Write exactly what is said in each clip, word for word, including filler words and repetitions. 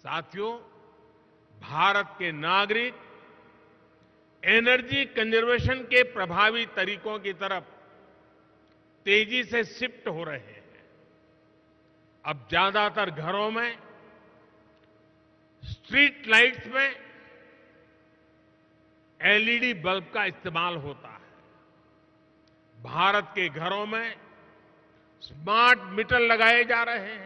साथियों, भारत के नागरिक एनर्जी कंजर्वेशन के प्रभावी तरीकों की तरफ तेजी से शिफ्ट हो रहे हैं। अब ज्यादातर घरों में स्ट्रीट लाइट्स में एलईडी बल्ब का इस्तेमाल होता है। भारत के घरों में स्मार्ट मीटर लगाए जा रहे हैं।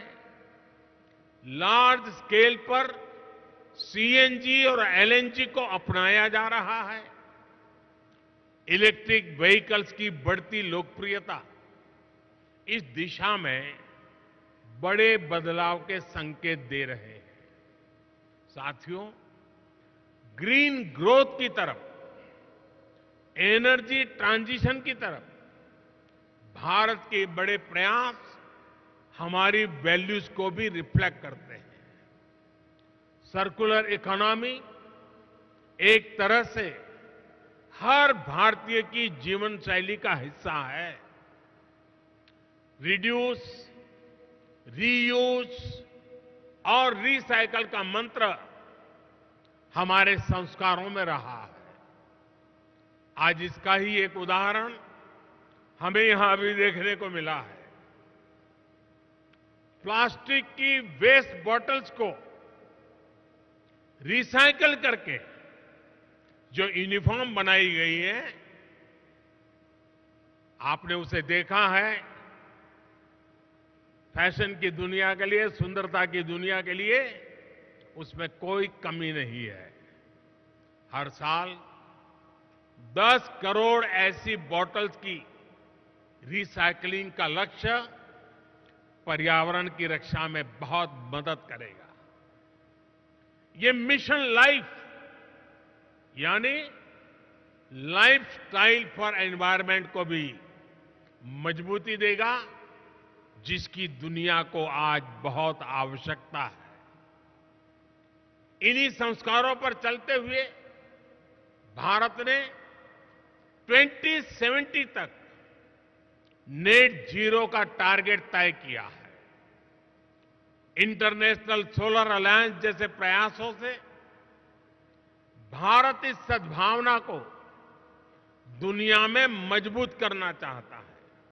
लार्ज स्केल पर सीएनजी और एलएनजी को अपनाया जा रहा है। इलेक्ट्रिक व्हीकल्स की बढ़ती लोकप्रियता इस दिशा में बड़े बदलाव के संकेत दे रहे हैं। साथियों, ग्रीन ग्रोथ की तरफ, एनर्जी ट्रांजिशन की तरफ भारत के बड़े प्रयास हमारी वैल्यूज को भी रिफ्लेक्ट करते हैं। सर्कुलर इकोनॉमी एक तरह से हर भारतीय की जीवन शैली का हिस्सा है। रिड्यूस, रीयूज और रिसाइकल का मंत्र हमारे संस्कारों में रहा है। आज इसका ही एक उदाहरण हमें यहां अभी देखने को मिला है। प्लास्टिक की वेस्ट बॉटल्स को रिसाइकल करके जो यूनिफॉर्म बनाई गई है, आपने उसे देखा है। फैशन की दुनिया के लिए, सुंदरता की दुनिया के लिए उसमें कोई कमी नहीं है। हर साल दस करोड़ ऐसी बॉटल्स की रिसाइकलिंग का लक्ष्य पर्यावरण की रक्षा में बहुत मदद करेगा। ये मिशन लाइफ यानी लाइफस्टाइल फॉर एनवायरनमेंट को भी मजबूती देगा, जिसकी दुनिया को आज बहुत आवश्यकता है। इन्हीं संस्कारों पर चलते हुए भारत ने ट्वेंटी सेवेंटी तक नेट जीरो का टारगेट तय किया है। इंटरनेशनल सोलर अलायंस जैसे प्रयासों से भारत इस सद्भावना को दुनिया में मजबूत करना चाहता है।